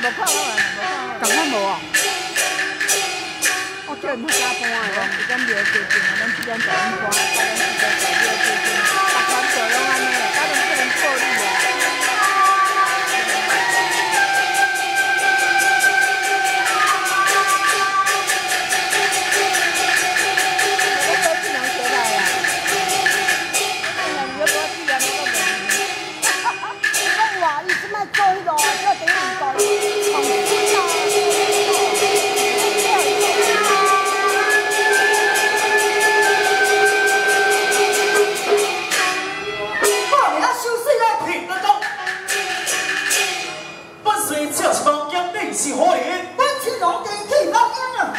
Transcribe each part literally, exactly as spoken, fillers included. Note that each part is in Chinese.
无看我啊，无看。共款无哦。我叫因加班的咯，伊讲庙最近啊，咱七点十点半，八点四点十庙最近，大团队拢安尼，家人不能错例啊。 是何人？ 本是龙殿去老鹰啊！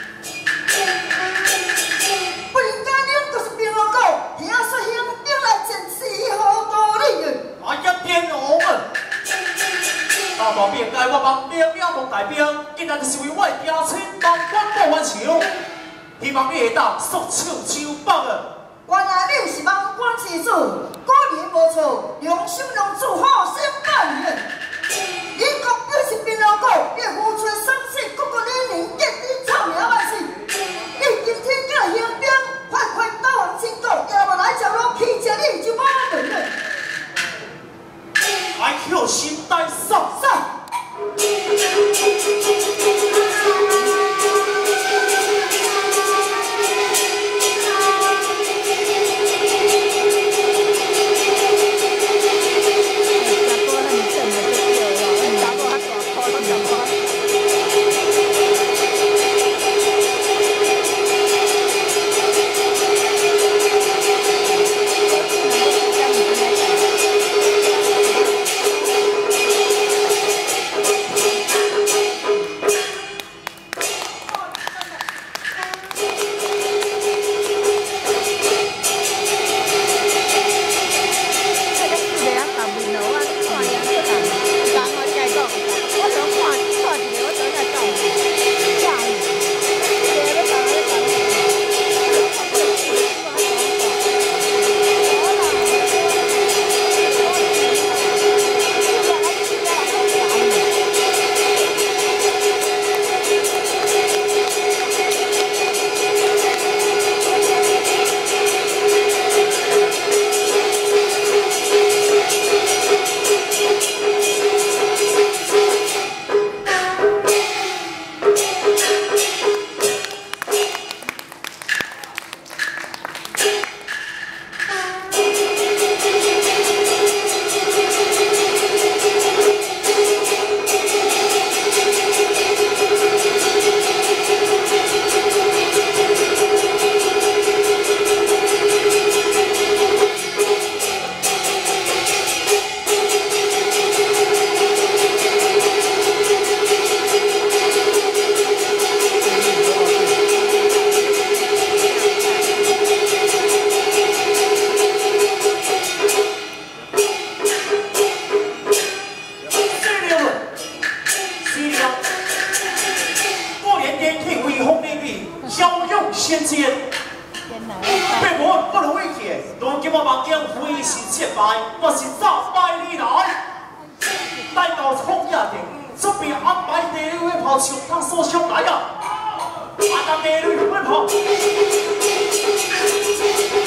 不应该你就是兵王狗，听说兴兵来战死好多哩个。 我一边我们，大大变界我帮兵兵当大兵，今日就是为我家亲帮官报冤仇，希望你会当速唱秋棒啊！ 原来你是望官之子，果然无错，良心良主好心办人。 你国表是槟榔果，你付出生死，各个年龄，结你臭名万世。你今天甲兴兵，快快倒往秦国，也无来朝路欺诈你就无门了。 还有心带上上。 先见，被我不能威胁，如今我望将挥师切败，我是早败你来。待到冲野地，准备安排地里尾炮上他所上来啊！安那地里尾炮。